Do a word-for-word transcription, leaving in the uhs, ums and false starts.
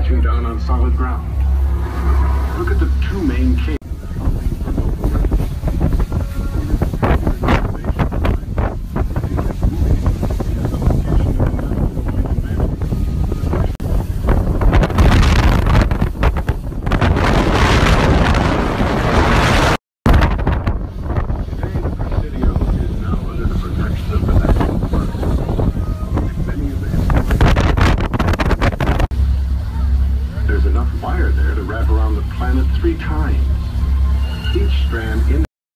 touching down on solid ground. Look at the two main cables. There's enough wire there to wrap around the planet three times. Each strand in